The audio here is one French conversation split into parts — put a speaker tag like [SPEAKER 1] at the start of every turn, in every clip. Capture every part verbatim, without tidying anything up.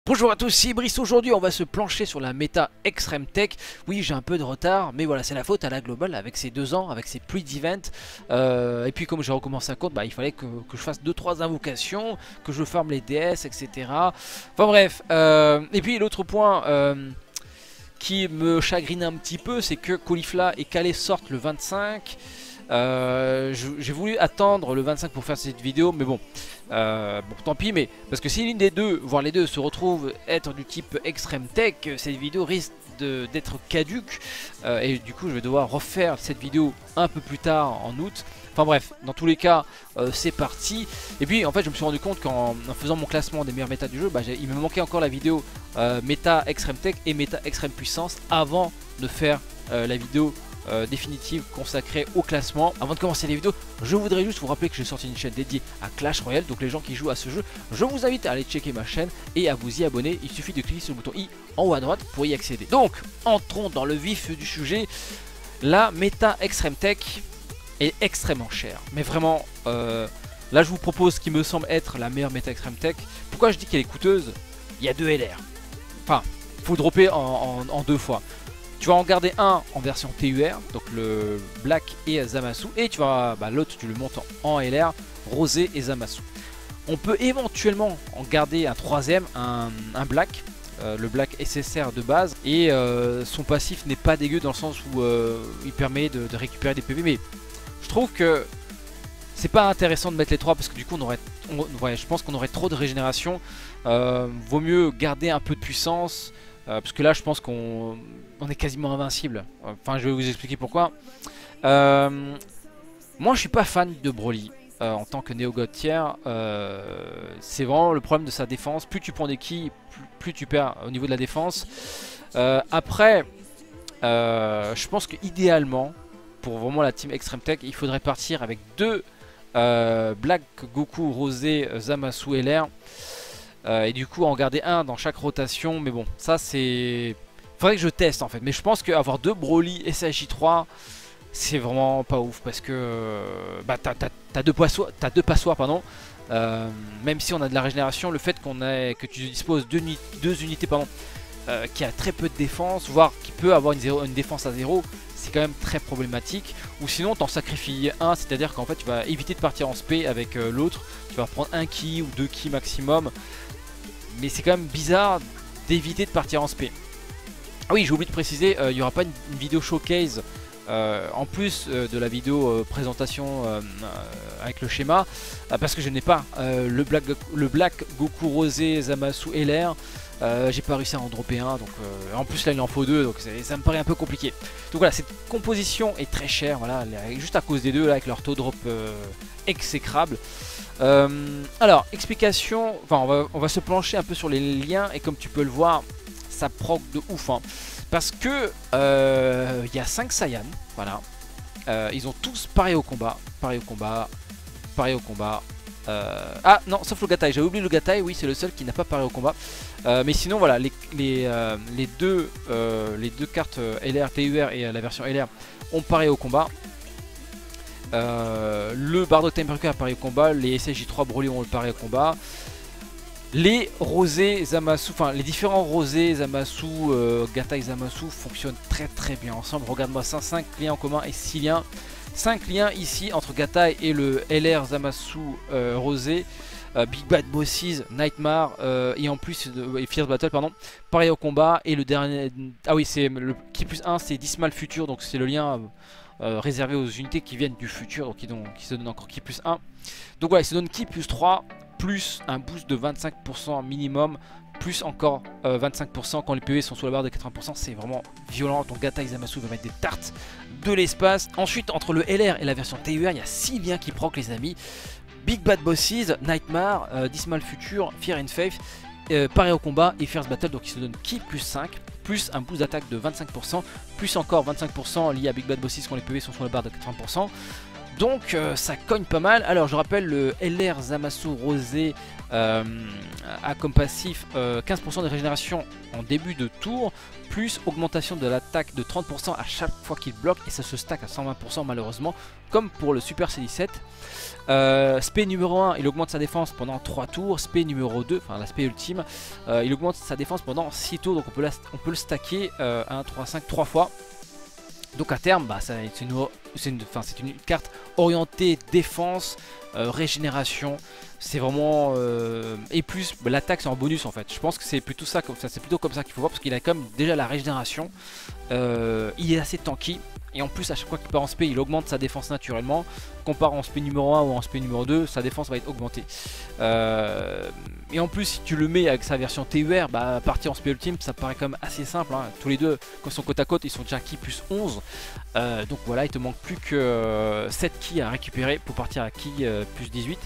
[SPEAKER 1] Bonjour à tous, c'est Brice. Aujourd'hui on va se plancher sur la méta Extreme Tech. Oui, j'ai un peu de retard, mais voilà, c'est la faute à la globale avec ces deux ans, avec ces pluies d'event. euh, Et puis comme j'ai recommencé un compte, bah, il fallait que, que je fasse deux trois invocations, que je farme les D S, et cetera. Enfin bref, euh, et puis l'autre point euh, qui me chagrine un petit peu, c'est que Caulifla et Calais sortent le vingt-cinq. Euh, j'ai voulu attendre le vingt-cinq pour faire cette vidéo, mais bon, euh, bon tant pis, mais parce que si l'une des deux, voire les deux, se retrouve être du type Extreme Tech, cette vidéo risque d'être caduque, euh, et du coup je vais devoir refaire cette vidéo un peu plus tard en août. Enfin bref, dans tous les cas, euh, c'est parti. Et puis en fait je me suis rendu compte qu'en faisant mon classement des meilleures méta du jeu, bah, il me manquait encore la vidéo euh, méta Extreme Tech et méta Extreme Puissance avant de faire euh, la vidéo Euh, définitive consacrée au classement. Avant de commencer les vidéos, je voudrais juste vous rappeler que j'ai sorti une chaîne dédiée à Clash Royale, donc les gens qui jouent à ce jeu, je vous invite à aller checker ma chaîne et à vous y abonner. Il suffit de cliquer sur le bouton i en haut à droite pour y accéder. Donc entrons dans le vif du sujet. La méta Extreme Tech est extrêmement chère, mais vraiment euh, là je vous propose ce qui me semble être la meilleure méta Extreme Tech. Pourquoi je dis qu'elle est coûteuse? Il y a deux L R, enfin faut dropper en, en, en deux fois. Tu vas en garder un en version T U R, donc le Black et Zamasu, et tu vas, bah, l'autre tu le montes en L R, Rosé et Zamasu. On peut éventuellement en garder un troisième, un, un Black, euh, le Black S S R de base, et euh, son passif n'est pas dégueu dans le sens où euh, il permet de, de récupérer des P V, mais je trouve que c'est pas intéressant de mettre les trois parce que du coup on aurait, on, ouais, je pense qu'on aurait trop de régénération. Euh, vaut mieux garder un peu de puissance. Euh, parce que là je pense qu'on on est quasiment invincible. Enfin je vais vous expliquer pourquoi. euh, Moi je suis pas fan de Broly euh, en tant que néo-god tier. euh, C'est vraiment le problème de sa défense. Plus tu prends des kills, plus, plus tu perds au niveau de la défense. euh, Après euh, je pense que idéalement pour vraiment la team Extreme Tech, il faudrait partir avec deux euh, Black Goku, Rosé, Zamasu L R. Euh, et du coup en garder un dans chaque rotation. Mais bon, ça c'est... Faudrait que je teste en fait. Mais je pense qu'avoir deux Broly S H J trois, c'est vraiment pas ouf. Parce que euh, bah, t'as deux passoires, t'as deux passoires pardon. euh, Même si on a de la régénération, le fait qu'on ait, que tu disposes de deux unités pardon, euh, qui a très peu de défense, voire qui peut avoir une, zéro, une défense à zéro, c'est quand même très problématique. Ou sinon t'en sacrifies un, c'est à dire qu'en fait tu vas éviter de partir en spé avec euh, l'autre. Tu vas prendre un ki ou deux ki maximum. Mais c'est quand même bizarre d'éviter de partir en spé. Ah oui, j'ai oublié de préciser, il euh, n'y aura pas une, une vidéo showcase euh, en plus euh, de la vidéo euh, présentation euh, euh, avec le schéma, euh, parce que je n'ai pas euh, le, Black, le Black Goku Rosé Zamasu L R. Euh, j'ai pas réussi à en dropper un, donc euh, en plus là il en faut deux, donc ça me paraît un peu compliqué. Donc voilà, cette composition est très chère, voilà, juste à cause des deux là, avec leur taux de drop euh, exécrable. Euh, alors, explication, enfin on va, on va se plancher un peu sur les liens, et comme tu peux le voir, ça proc de ouf, hein, parce que euh, il y a cinq Saiyans, voilà, euh, ils ont tous pareil au combat, pareil au combat, pareil au combat. Euh, ah non, sauf le Gatai, j'avais oublié le Gatai, oui c'est le seul qui n'a pas pareil au combat. Euh, mais sinon voilà, les, les, euh, les, deux, euh, les deux cartes L R, T U R et euh, la version L R ont pareil au combat. Euh, le Bardock Time a pareil au combat, les S S J trois Broly ont le pareil au combat. Les Rosé, Zamasu, enfin les différents Rosé, Zamasu, euh, Gatai, Zamasu fonctionnent très très bien ensemble. Regarde-moi ça, cinq liens en commun et six liens. cinq liens ici entre Gatai et le L R Zamasu euh, Rosé. Euh, Big Bad Bosses, Nightmare euh, et en plus euh, et Fierce Battle pardon, pareil au combat. Et le dernier, ah oui c'est le qui plus un, c'est Dismal Future, donc c'est le lien euh, Euh, réservé aux unités qui viennent du futur, donc qui, donc, qui se donne encore ki plus un. Donc voilà, il se donne ki plus trois, plus un boost de vingt-cinq pour cent minimum, plus encore euh, vingt-cinq pour cent quand les P V sont sous la barre de quatre-vingts pour cent. C'est vraiment violent, donc Gatai Zamasu va mettre des tartes de l'espace. Ensuite, entre le L R et la version T U R, il y a six liens qui proc les amis. Big Bad Bosses, Nightmare, euh, Dismal Future, Fear and Faith, euh, pareil au combat et First Battle, donc il se donne ki plus cinq, plus un boost d'attaque de vingt-cinq pour cent, plus encore vingt-cinq pour cent lié à Big Bad Bosses quand les P V sont sur la barre de quatre-vingts pour cent. Donc euh, ça cogne pas mal. Alors je rappelle, le L R Zamasu Rosé euh, a comme passif euh, quinze pour cent de régénération en début de tour, plus augmentation de l'attaque de trente pour cent à chaque fois qu'il bloque, et ça se stack à cent vingt pour cent malheureusement, comme pour le Super C dix-sept. Euh, spé numéro un, il augmente sa défense pendant trois tours. Spé numéro deux, enfin l'aspect ultime, euh, il augmente sa défense pendant six tours, donc on peut, la, on peut le stacker euh, un, trois, cinq, trois fois. Donc à terme, bah, c'est une, une, une carte orientée défense, euh, régénération. C'est vraiment euh, et plus bah, l'attaque c'est en bonus en fait. Je pense que c'est plutôt ça, comme ça, c'est plutôt comme ça qu'il faut voir, parce qu'il a quand même déjà la régénération. Euh, il est assez tanky. Et en plus à chaque fois qu'il part en spé, il augmente sa défense naturellement. Comparé en spé numéro un ou en spé numéro deux, sa défense va être augmentée. Euh, et en plus si tu le mets avec sa version T U R, bah, partir en spé ultime ça paraît quand même assez simple, hein. Tous les deux quand ils sont côte à côte, ils sont déjà ki plus onze. euh, Donc voilà, il te manque plus que euh, sept ki à récupérer pour partir à ki euh, plus dix-huit.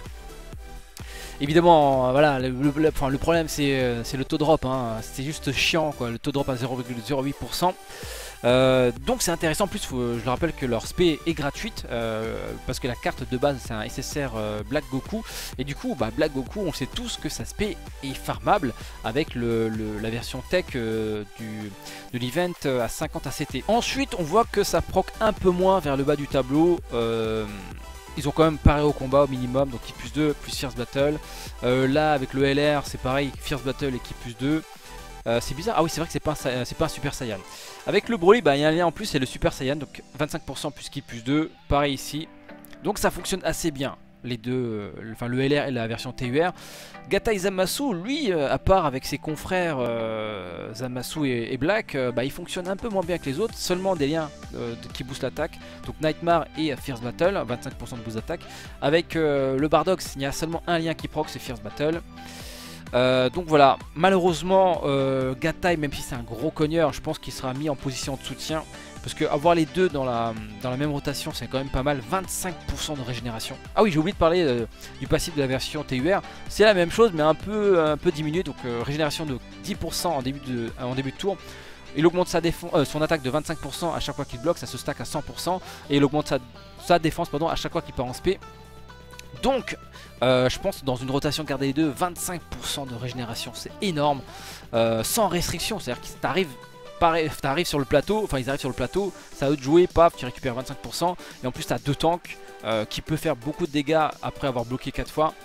[SPEAKER 1] Évidemment, voilà, le, le, le, enfin, le problème c'est euh, le taux drop, hein. C'est juste chiant quoi, le taux drop à zéro virgule zéro huit pour cent. Euh, donc c'est intéressant. En plus faut, je le rappelle que leur spé est gratuite, euh, parce que la carte de base c'est un S S R euh, Black Goku, et du coup bah, Black Goku on sait tous que sa spé est farmable avec le, le, la version tech euh, du, de l'event à cinquante A C T. Ensuite on voit que ça proc un peu moins vers le bas du tableau. euh, Ils ont quand même paré au combat au minimum, donc ki plus deux plus Fierce Battle. Euh, là avec le L R c'est pareil, Fierce Battle et ki plus deux. Euh, c'est bizarre, ah oui c'est vrai que c'est pas, pas un Super Saiyan. Avec le Broly, bah, il y a un lien en plus, c'est le Super Saiyan, donc vingt-cinq pour cent plus ki plus deux, pareil ici. Donc ça fonctionne assez bien, les deux, euh, enfin le L R et la version T U R. Gatai Zamasu, lui, euh, à part avec ses confrères euh, Zamasu et, et Black, euh, bah, il fonctionne un peu moins bien que les autres, seulement des liens euh, de, qui boostent l'attaque. Donc Nightmare et Fierce Battle, vingt-cinq pour cent de boost d'attaque. Avec euh, le Bardox, il y a seulement un lien qui proc, c'est Fierce Battle. Euh, donc voilà, malheureusement euh, Gatai, même si c'est un gros cogneur, je pense qu'il sera mis en position de soutien, parce que avoir les deux dans la, dans la même rotation c'est quand même pas mal. Vingt-cinq pour cent de régénération. Ah oui, j'ai oublié de parler euh, du passif de la version T U R. C'est la même chose mais un peu, un peu diminué. Donc euh, régénération de dix pour cent en début de, en début de tour. Il augmente sa euh, son attaque de vingt-cinq pour cent à chaque fois qu'il bloque, ça se stack à cent pour cent. Et il augmente sa, sa défense pardon, à chaque fois qu'il part en spé. Donc euh, je pense dans une rotation garder les deux, vingt-cinq pour cent de régénération, c'est énorme, euh, sans restriction. C'est à dire que t'arrives t'arrives sur le plateau, enfin ils arrivent sur le plateau, ça à eux de jouer, paf, tu récupères vingt-cinq pour cent. Et en plus t'as deux tanks euh, qui peut faire beaucoup de dégâts après avoir bloqué quatre fois.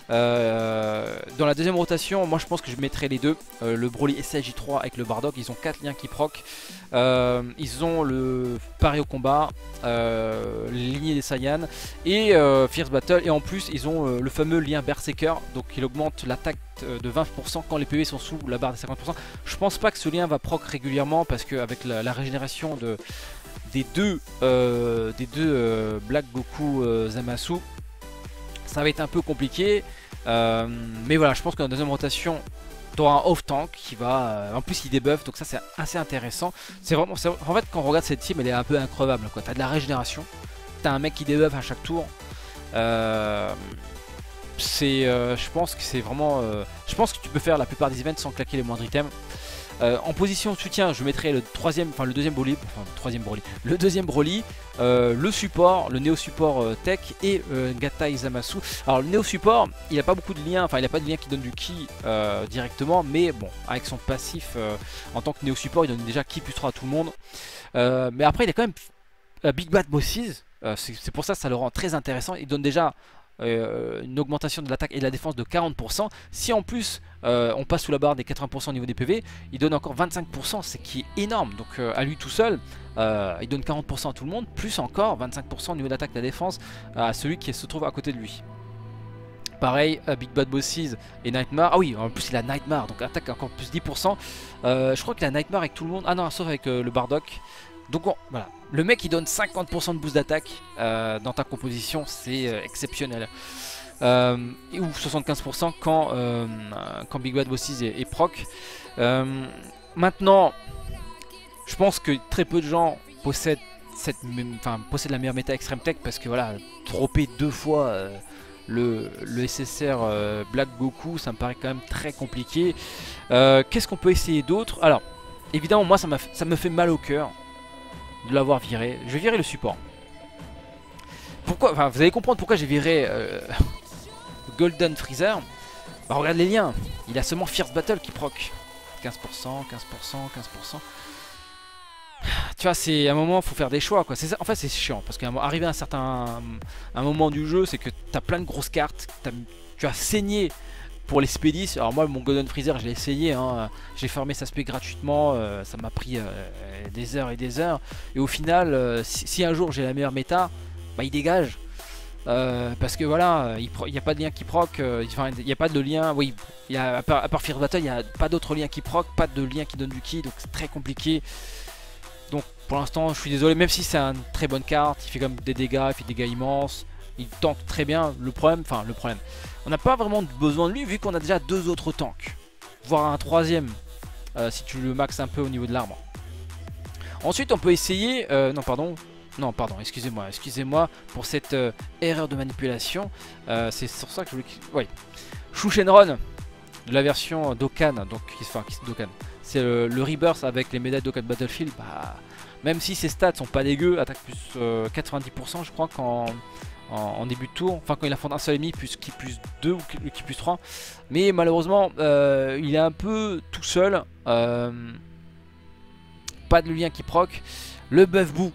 [SPEAKER 1] Euh, dans la deuxième rotation, moi je pense que je mettrai les deux, euh, le Broly S L J trois avec le Bardock. Ils ont quatre liens qui proc, euh, ils ont le paré au combat, euh, lignée des Saiyans et euh, Fierce Battle, et en plus ils ont euh, le fameux lien Berserker, donc il augmente l'attaque de vingt pour cent quand les P V sont sous la barre des cinquante pour cent. Je pense pas que ce lien va proc régulièrement, parce qu'avec la, la régénération de, des deux, euh, des deux euh, Black Goku euh, Zamasu, ça va être un peu compliqué. Euh, mais voilà, je pense que dans la deuxième rotation tu auras un off tank qui va, euh, en plus il débuff, donc ça c'est assez intéressant. C'est vraiment, en fait quand on regarde cette team elle est un peu increvable quoi. T'as de la régénération, t'as un mec qui débuff à chaque tour. Euh, c'est, euh, je pense que c'est vraiment, euh, je pense que tu peux faire la plupart des events sans claquer les moindres items. Euh, en position de soutien, je mettrai le troisième, enfin le deuxième Broly, enfin le troisième Broly, le deuxième Broly, euh, le support, le néo support euh, tech et euh, Gatai Zamasu. Alors le néo support, il n'a pas beaucoup de liens, enfin il n'a pas de lien qui donne du ki euh, directement, mais bon, avec son passif euh, en tant que néo support, il donne déjà ki plus trois à tout le monde. Euh, mais après, il a quand même euh, Big Bad Bosses, euh, c'est pour ça que ça le rend très intéressant. Il donne déjà Euh, une augmentation de l'attaque et de la défense de quarante pour cent. Si en plus euh, on passe sous la barre des quatre-vingts pour cent au niveau des P V, il donne encore vingt-cinq pour cent, c'est qui est énorme. Donc euh, à lui tout seul, euh, il donne quarante pour cent à tout le monde, plus encore vingt-cinq pour cent au niveau d'attaque et de la défense à celui qui se trouve à côté de lui. Pareil, uh, Big Bad Bosses et Nightmare. Ah oui, en plus il a Nightmare, donc attaque encore plus dix pour cent. Euh, je crois qu'il a Nightmare avec tout le monde. Ah non, sauf avec euh, le Bardock. Donc bon, voilà, le mec il donne cinquante pour cent de boost d'attaque euh, dans ta composition, c'est euh, exceptionnel. Euh, ou soixante-quinze pour cent quand, euh, quand Big Bad Bosses est, est proc. Euh, maintenant, je pense que très peu de gens possèdent, cette, enfin, possèdent la meilleure méta Extreme Tech, parce que voilà, dropper deux fois euh, le, le S S R euh, Black Goku, ça me paraît quand même très compliqué. Euh, Qu'est-ce qu'on peut essayer d'autre? Alors, évidemment, moi ça, ça me fait mal au cœur de l'avoir viré. Je vais virer le support. pourquoi, enfin vous allez comprendre pourquoi j'ai viré euh, Golden Freezer. Bah regarde les liens, il a seulement Fierce Battle qui proc. quinze pour cent, quinze pour cent, quinze pour cent. Tu vois, c'est à un moment, faut faire des choix quoi. En fait, c'est chiant parce qu'arriver à un certain un moment du jeu, c'est que t'as plein de grosses cartes, as, tu as saigné pour les Spédis. Alors, moi, mon Golden Freezer, je l'ai essayé, hein. J'ai farmé sa spé gratuitement, euh, ça m'a pris euh, des heures et des heures. Et au final, euh, si, si un jour j'ai la meilleure méta, bah il dégage. Euh, parce que voilà, il n'y a pas de lien qui proc, euh, enfin, il n'y a pas de lien, oui, y a, à part, à part Fierce Battle, il n'y a pas d'autres liens qui proc, pas de lien qui donne du ki, donc c'est très compliqué. Donc pour l'instant je suis désolé, même si c'est une très bonne carte, il fait comme des dégâts, il fait des dégâts immenses, il tank très bien. Le problème, enfin le problème, on n'a pas vraiment besoin de lui vu qu'on a déjà deux autres tanks, voire un troisième euh, si tu le maxes un peu au niveau de l'arbre. Ensuite on peut essayer, euh, non pardon, non pardon, excusez-moi, excusez-moi pour cette euh, erreur de manipulation, euh, c'est sur ça que je voulais, oui, Shu Shenron de la version Dokkan, donc enfin Dokkan. C'est le, le Rebirth avec les médailles Dokkan Battlefield. Bah, même si ses stats sont pas dégueu, attaque plus euh, quatre-vingt-dix pour cent je crois qu'en en, en début de tour, enfin quand il affronte un seul ennemi, plus qui plus deux ou qui plus trois. Mais malheureusement euh, il est un peu tout seul, euh, pas de lien qui proc. Le buff bout,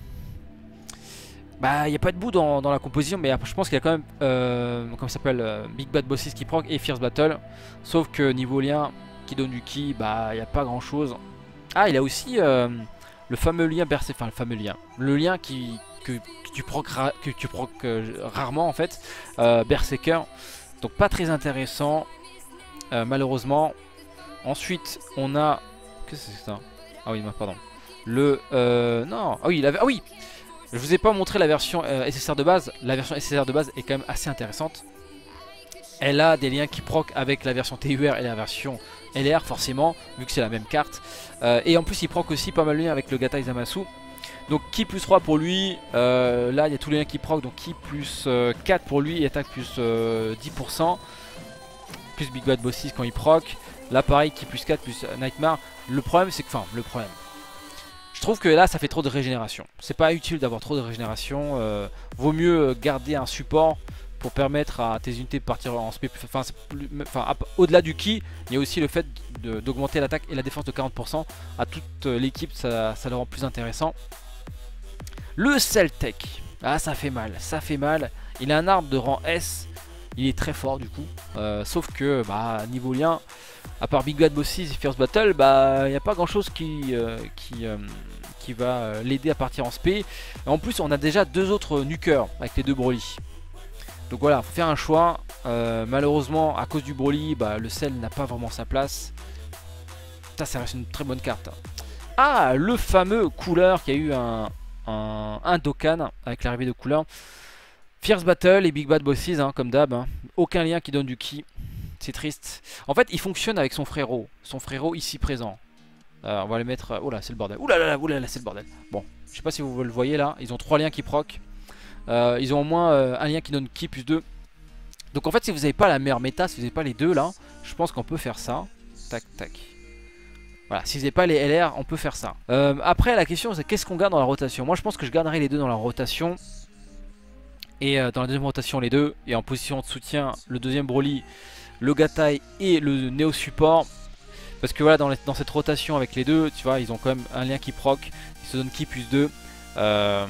[SPEAKER 1] bah il n'y a pas de bout dans, dans la composition, mais je pense qu'il y a quand même euh, comment ça s'appelle, euh, Big Bad Bosses qui proc et Fierce Battle. Sauf que niveau lien qui donne du ki, bah il n'y a pas grand chose. Ah, il a aussi euh, le fameux lien bercé, enfin le fameux lien, le lien qui que, que tu proc ra que tu proc euh, rarement en fait, euh, Berserker. Donc pas très intéressant euh, malheureusement. Ensuite on a, qu'est-ce que c'est ça? Ah oui, pardon. Le euh, non, ah oui, il avait, ah oui. Je vous ai pas montré la version euh, S S R de base. La version S S R de base est quand même assez intéressante. Elle a des liens qui proc avec la version T U R et la version L R forcément, vu que c'est la même carte. Euh, et en plus il proc aussi pas mal de liens avec le Gatai Zamasu. Donc ki plus trois pour lui, euh, là il y a tous les liens qui proc, donc ki plus euh, quatre pour lui et attaque plus euh, dix pour cent. Plus Big Bad Bosses quand il proc. Là pareil, ki plus quatre plus Nightmare. Le problème c'est que, enfin le problème, je trouve que là ça fait trop de régénération. C'est pas utile d'avoir trop de régénération, euh, vaut mieux garder un support pour permettre à tes unités de partir en spé. Enfin, enfin au-delà du ki, il y a aussi le fait d'augmenter l'attaque et la défense de quarante pour cent à toute l'équipe, ça, ça le rend plus intéressant. Le Celtec, ah ça fait mal, ça fait mal. Il a un arbre de rang S, il est très fort du coup, euh, sauf que bah, niveau lien, à part Big Bad Bosses et Fierce Battle, bah il n'y a pas grand chose qui, euh, qui, euh, qui va l'aider à partir en spé. Et en plus on a déjà deux autres nukers avec les deux Broly. Donc voilà, faut faire un choix. Euh, malheureusement, à cause du Broly, bah, le sel n'a pas vraiment sa place. Ça, ça reste une très bonne carte. Ah, le fameux couleur qui a eu un, un, un Dokkan avec l'arrivée de couleur. Fierce Battle et Big Bad Bosses, hein, comme d'hab. Hein. Aucun lien qui donne du ki. C'est triste. En fait, il fonctionne avec son frérot. Son frérot ici présent. Euh, on va le mettre... Oh là, c'est le bordel. Ouh là là, ouh là là, c'est le bordel. Bon, je sais pas si vous le voyez là. Ils ont trois liens qui proc. Euh, ils ont au moins euh, un lien qui donne ki plus deux. Donc en fait si vous n'avez pas la meilleure méta, si vous n'avez pas les deux là, je pense qu'on peut faire ça. Tac tac. Voilà, si vous n'avez pas les L R, on peut faire ça. euh, Après la question c'est qu'est-ce qu'on garde dans la rotation. Moi je pense que je garderai les deux dans la rotation. Et euh, dans la deuxième rotation les deux. Et en position de soutien le deuxième Broly, le Gatai et le Néo Support. Parce que voilà, dans, les, dans cette rotation avec les deux, tu vois, ils ont quand même un lien qui proc. Ils se donnent ki plus deux. Euh...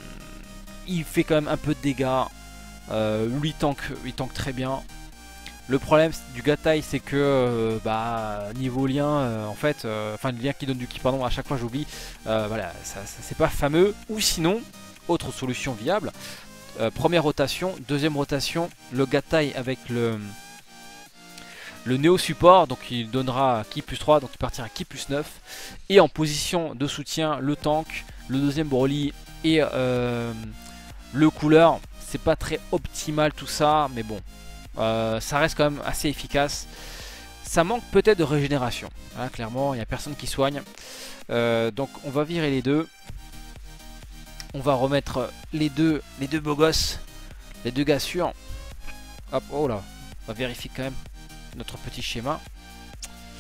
[SPEAKER 1] Il fait quand même un peu de dégâts. Euh, lui il tank, il tank très bien. Le problème du Gatai c'est que euh, bah, niveau lien euh, en fait, euh, enfin le lien qui donne du ki pardon, à chaque fois j'oublie. Euh, voilà, ça, ça c'est pas fameux. Ou sinon, autre solution viable. Euh, première rotation, deuxième rotation, le Gatai avec le le Néo Support, donc il donnera ki plus trois, donc il partira ki plus neuf. Et en position de soutien, le tank, le deuxième Broly et euh, le couleur. C'est pas très optimal tout ça, mais bon, euh, ça reste quand même assez efficace. Ça manque peut-être de régénération. Hein, clairement, il n'y a personne qui soigne. Euh, donc on va virer les deux. On va remettre les deux, les deux beaux gosses, les deux gars sûrs. Hop, oh là, on va vérifier quand même notre petit schéma.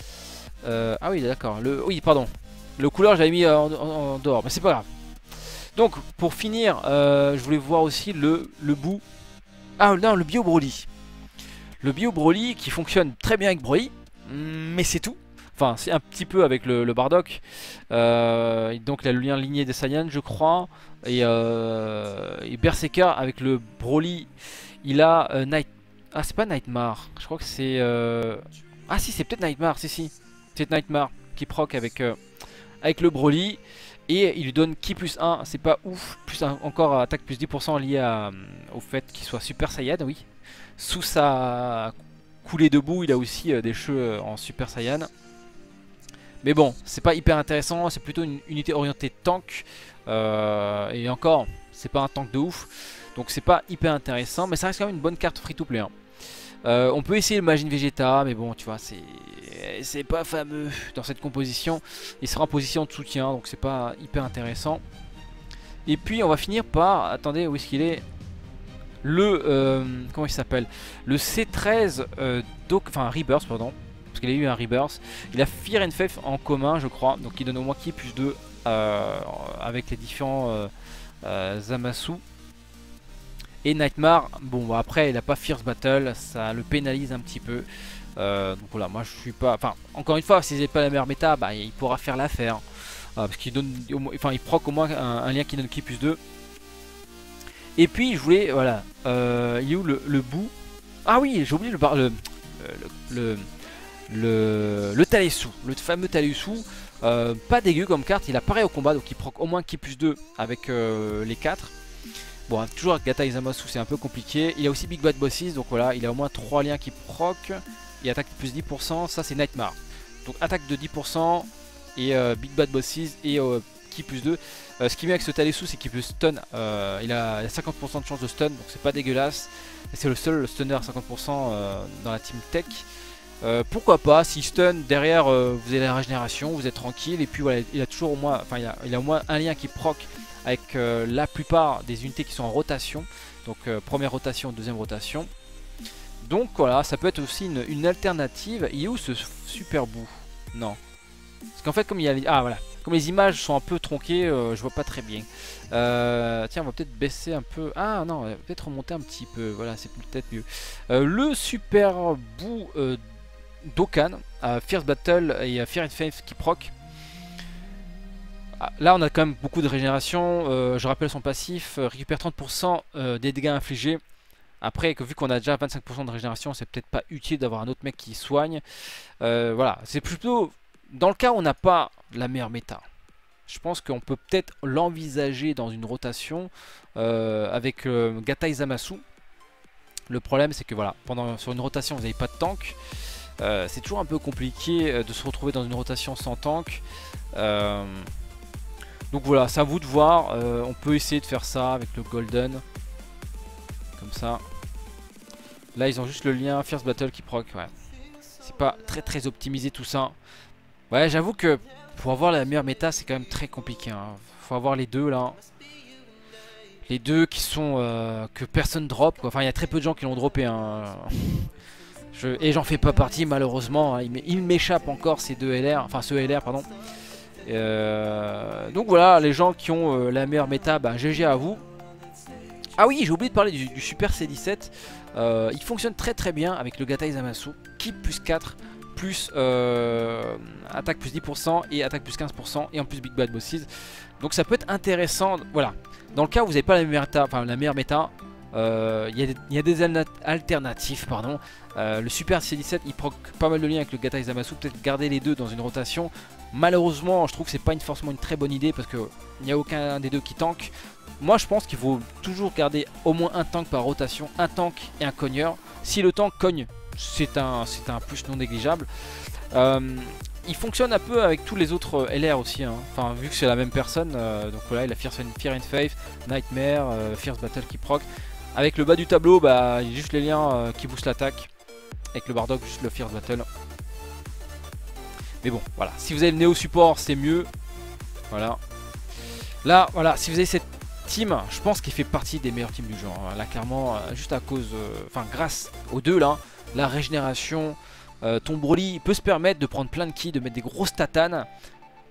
[SPEAKER 1] Euh, ah oui, d'accord. Le, oui, pardon. Le couleur, j'avais mis en, en, en dehors, mais c'est pas grave. Donc pour finir, euh, je voulais voir aussi le, le bout. Ah non, le bio Broly. Le bio Broly qui fonctionne très bien avec Broly, mais c'est tout. Enfin, c'est un petit peu avec le, le Bardock. Euh, donc il a le lien lignée des Saiyans, je crois. Et, euh, et Berserker avec le Broly, il a euh, Night. Ah, c'est pas Nightmare. Je crois que c'est. Euh... Ah, si, c'est peut-être Nightmare. Si, si. C'est Nightmare qui proc avec, euh, avec le Broly. Et il lui donne Ki plus un. C'est pas ouf. Plus un, encore attaque plus dix pour cent lié à, au fait qu'il soit Super Saiyan, oui. Sous sa coulée debout, il a aussi euh, des cheveux en Super Saiyan. Mais bon, c'est pas hyper intéressant, c'est plutôt une unité orientée tank. Euh, et encore, c'est pas un tank de ouf. Donc c'est pas hyper intéressant, mais ça reste quand même une bonne carte free to play. Hein. Euh, on peut essayer le Majin Vegeta, mais bon, tu vois, c'est pas fameux dans cette composition. Il sera en position de soutien, donc c'est pas hyper intéressant. Et puis on va finir par, attendez, où est-ce qu'il est? Le, euh, comment il s'appelle? Le C treize, euh, enfin Rebirth, pardon. Parce qu'il a eu un Rebirth. Il a Fear and Faith en commun, je crois. Donc il donne au moins Ki plus deux euh, avec les différents euh, euh, Zamasu. Et Nightmare, bon après il a pas Fierce Battle, ça le pénalise un petit peu. Euh, donc voilà, moi je suis pas. Enfin, encore une fois, si c'est pas la meilleure méta, bah, il pourra faire l'affaire. Euh, parce qu'il donne. Enfin, il proc au moins un, un lien qui donne Ki plus deux. Et puis je voulais. Voilà. Euh, il est où le, le bout? Ah oui, j'ai oublié le bar. Le. Le. le Le, le Talesu, le fameux Talesu, euh, pas dégueu comme carte, il apparaît au combat donc il proc au moins Ki plus deux avec euh, les quatre. Bon, toujours avec Gata Zamasu c'est un peu compliqué. Il a aussi Big Bad Bosses, donc voilà, il a au moins trois liens qui proc. Et attaque plus dix pour cent, ça c'est Nightmare. Donc attaque de dix pour cent et euh, Big Bad Bosses et euh, Ki plus deux. Euh, ce qui est bien avec ce Talesu c'est qu'il peut stun, euh, il a cinquante pour cent de chance de stun, donc c'est pas dégueulasse. C'est le seul le stunner à cinquante pour cent euh, dans la team tech. Euh, pourquoi pas, si stun derrière euh, vous avez la régénération, vous êtes tranquille. Et puis voilà, il a toujours au moins, enfin il a, il a au moins un lien qui proc avec euh, la plupart des unités qui sont en rotation. Donc euh, première rotation, deuxième rotation. Donc voilà, ça peut être aussi une, une alternative. Il est où ce super bout? Non. Parce qu'en fait comme il y a les, ah voilà, comme les images sont un peu tronquées, euh, je vois pas très bien. Euh, tiens, on va peut-être baisser un peu. Ah non, peut-être remonter un petit peu. Voilà, c'est peut-être mieux. Euh, le super bout euh, Dokkan, euh, Fierce Battle et euh, Fear and Faith qui proc. Ah, là on a quand même beaucoup de régénération. Euh, je rappelle son passif, euh, récupère trente pour cent euh, des dégâts infligés. Après, que vu qu'on a déjà vingt-cinq pour cent de régénération, c'est peut-être pas utile d'avoir un autre mec qui soigne. Euh, voilà, c'est plutôt dans le cas où on n'a pas la meilleure méta. Je pense qu'on peut peut-être l'envisager dans une rotation euh, avec euh, Gata Zamasu. Le problème c'est que voilà, pendant sur une rotation vous n'avez pas de tank. Euh, c'est toujours un peu compliqué euh, de se retrouver dans une rotation sans tank. Euh, donc voilà, c'est à vous de voir. Euh, on peut essayer de faire ça avec le Golden. Comme ça. Là ils ont juste le lien Fierce Battle qui proc. Ouais. C'est pas très très optimisé tout ça. Ouais, j'avoue que pour avoir la meilleure méta c'est quand même très compliqué. Hein. Faut avoir les deux là. Les deux qui sont euh, que personne drop. Quoi. Enfin il y a très peu de gens qui l'ont droppé. Hein. Je, et j'en fais pas partie malheureusement, hein. Il m'échappe encore ces deux L R, enfin ce L R pardon. Euh, donc voilà, les gens qui ont euh, la meilleure méta, bah, G G à vous. Ah oui, j'ai oublié de parler du, du Super C dix-sept. Euh, il fonctionne très très bien avec le Gata Zamasu, Ki plus quatre, plus euh, attaque plus dix pour cent et attaque plus quinze pour cent et en plus Big Bad Bosses. Donc ça peut être intéressant, voilà. Dans le cas où vous n'avez pas la meilleure méta, enfin la meilleure méta. Il euh, y, y a des alternatives, pardon. Euh, le Super C dix-sept il proc pas mal de liens avec le Gata Zamasu. Peut-être garder les deux dans une rotation. Malheureusement, je trouve que c'est pas une, forcément une très bonne idée parce qu'il n'y a aucun des deux qui tank. Moi, je pense qu'il faut toujours garder au moins un tank par rotation, un tank et un cogneur. Si le tank cogne, c'est un, c'est un plus non négligeable. Euh, il fonctionne un peu avec tous les autres L R aussi, hein. Enfin vu que c'est la même personne. Euh, donc voilà, il a Fear and Faith, Nightmare, euh, Fierce Battle qui proc. Avec le bas du tableau, bah, il y a juste les liens euh, qui boostent l'attaque. Avec le Bardock, juste le Fierce Battle. Mais bon, voilà. Si vous avez le Néo Support, c'est mieux. Voilà. Là, voilà, si vous avez cette team, je pense qu'il fait partie des meilleures teams du genre. Là, clairement, euh, juste à cause, enfin, euh, grâce aux deux là, la régénération, euh, ton Broly peut se permettre de prendre plein de ki, de mettre des grosses tatanes.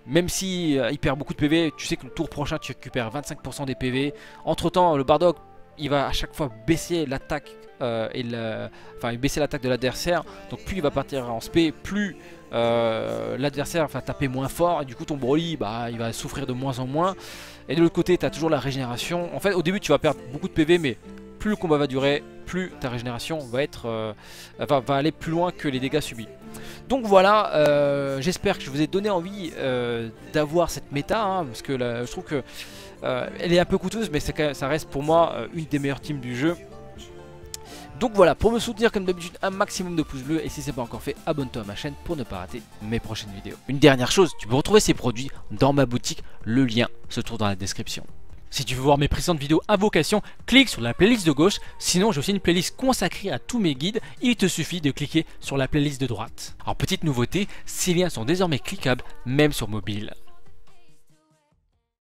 [SPEAKER 1] même si euh, il perd beaucoup de P V, tu sais que le tour prochain tu récupères vingt-cinq pour cent des P V. Entre temps, le Bardock il va à chaque fois baisser l'attaque euh, et le... enfin baisser l'attaque de l'adversaire. Donc plus il va partir en spé, plus euh, l'adversaire va taper moins fort et du coup ton Broly bah, il va souffrir de moins en moins. Et de l'autre côté tu as toujours la régénération. En fait au début tu vas perdre beaucoup de P V, mais plus le combat va durer, plus ta régénération va être euh, va, va aller plus loin que les dégâts subis. Donc voilà, euh, j'espère que je vous ai donné envie euh, d'avoir cette méta, hein, parce que là, je trouve que euh, elle est un peu coûteuse, mais quand même, ça reste pour moi euh, une des meilleures teams du jeu. Donc voilà, pour me soutenir comme d'habitude, un maximum de pouces bleus, et si ce n'est pas encore fait, abonne-toi à ma chaîne pour ne pas rater mes prochaines vidéos. Une dernière chose, tu peux retrouver ces produits dans ma boutique, le lien se trouve dans la description. Si tu veux voir mes précédentes vidéos invocation, clique sur la playlist de gauche. Sinon j'ai aussi une playlist consacrée à tous mes guides. Il te suffit de cliquer sur la playlist de droite. Alors petite nouveauté, ces liens sont désormais cliquables même sur mobile.